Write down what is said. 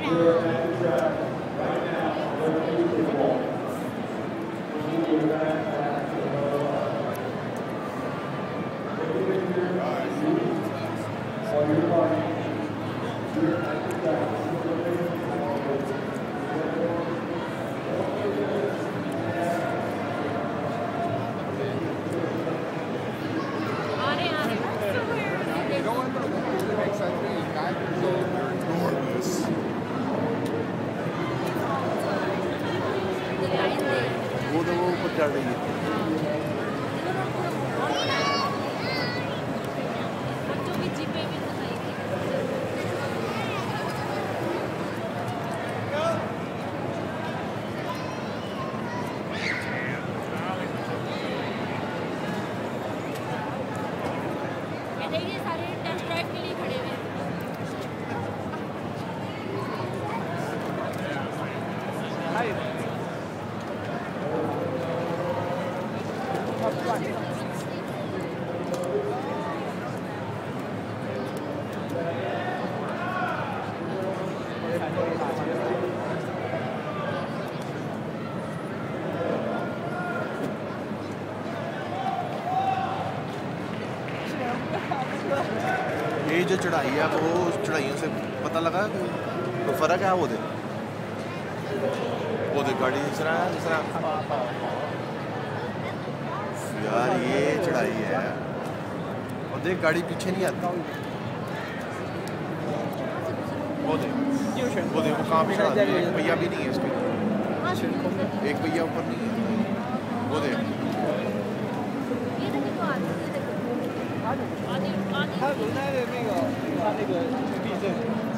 वो तो वो ऊपर चढ़ रही है। बच्चों की जीपे भी सारे टेस्ट ड्राइव के लिए खड़े हुए हैं। ये जो चढ़ाई है वो उस चढ़ाइयों से पता लगा तो फर्क है वो दे गाड़ी जिस तरह यार ये चढ़ाई है और देख गाड़ी पीछे नहीं आती। वो दे वो कहाँ पे चढ़ा दिया, एक पहिया भी नहीं है इसके, एक पहिया ऊपर नहीं है। वो दे आदि